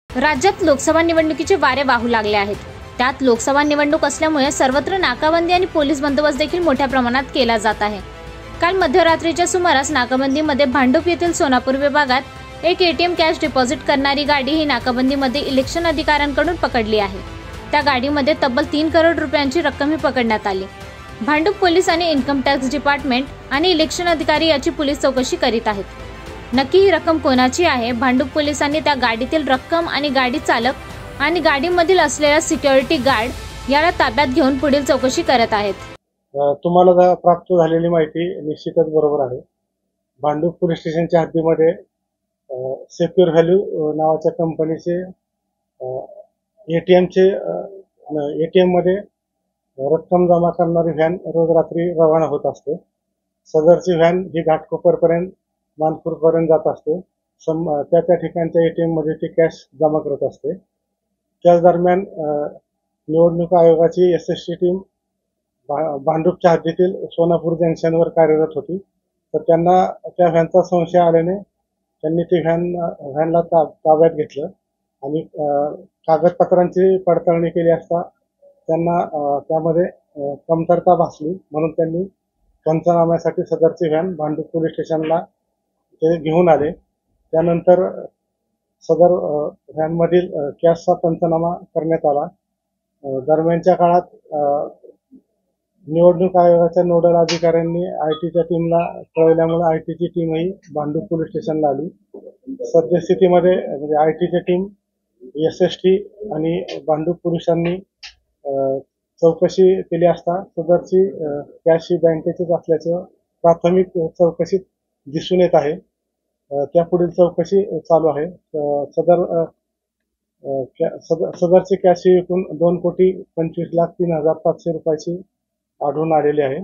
राज्यात लोकसभा निवडणुकीचे वारे वाहू लागले आहेत। त्यात लोकसभा निवडणूक असल्यामुळे सर्वत्र नाकाबंदी आणि पोलीस बंदोबस्त देखील मोठ्या प्रमाणात केला जात आहे। काल मध्यरात्रीच्या सुमारास नाकाबंदीमध्ये भांडूप येथील सोनापूर विभागात एक एटीएम कॅश डिपॉझिट करणारी गाडी ही नाकाबंदीमध्ये इलेक्शन अधिकाऱ्यांकडून पकडली आहे। त्या गाडीमध्ये तब्बल 3 करोड रुपयांची रक्कम ही पकडण्यात आली। भांडूप पोलीस आणि इन्कम टॅक्स डिपार्टमेंट आणि इलेक्शन अधिकारी याची पोलीस चौकशी करीत आहेत। नक्की ही रक्कम कोणाची आहे? भांडूप पोलिसांनी त्या गाडीतील रक्कम आणि गाडी चालक आणि गाडीमधील असलेला सिक्युरिटी गार्ड याला ताब्यात घेऊन पुढील चौकशी करत आहेत। तुम्हाला प्राप्त झालेली माहिती निश्चितच बरोबर आहे। भांडूप पोलीस स्टेशनच्या हद्दीमध्ये सेक्युर व्हॅल्यू नावाच्या कंपनीचे एटीएम मध्ये रक्कम जमा करणारी व्हॅन रोज रात्री रवाना होत असते। सदरची व्हॅन ही घाटकोपरपर्यंत मानपूरपर्यंत जात असते। त्या ठिकाणच्या एटीएम मध्ये ती कॅश जमा करत असते। त्याच दरम्यान निवडणूक आयोगाची एसएसटी टीम भांडूपच्या हद्दीतील सोनापूर जंक्शनवर कार्यरत होती। तर त्यांना त्या व्हॅनचा संशय आल्याने त्यांनी ती व्हॅनला ताब्यात घेतलं आणि कागदपत्रांची पडताळणी केली असता त्यांना त्यामध्ये कमतरता भासली, म्हणून त्यांनी पंचनाम्यासाठी सदरची व्हॅन भांडूप पोलीस स्टेशनला ते घेऊन आले। त्यानंतर सदर व्हॅनमधील कॅशचा पंचनामा करण्यात आला। दरम्यानच्या काळात निवडणूक आयोगाच्या नोडल अधिकाऱ्यांनी आयटीच्या टीमला कळवल्यामुळे आयटीची टीमही भांडूप पोलीस स्टेशनला आली। सद्यस्थितीमध्ये म्हणजे आयटीची टीम, एसएसटी आणि भांडूप पोलिसांनी चौकशी केली असता सदरची कॅश ही बँकेचीच असल्याचं प्राथमिक चौकशीत दिसून येत आहे। त्या पुढील चौकशी चालू आहे। सदरची कॅश ही एकूण 2,25,03,500 रुपयाची आढळून आलेली आहे।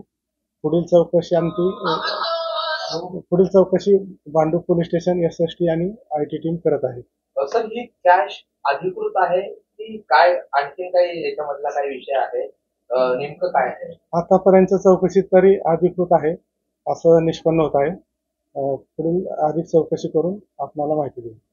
पुढील चौकशी भांडूप पोलीस स्टेशन, एसएसटी आणि आयटी टीम करत आहे। सर, ही कॅश अधिकृत आहे की काय, आणखी काही याच्यामधला काही विषय आहे, नेमकं काय आहे? आतापर्यंत चौकशीत तरी अधिकृत आहे असं निष्पन्न होत आहे। पुढील अधिक चौकशी करून आपल्याला माहिती देईल।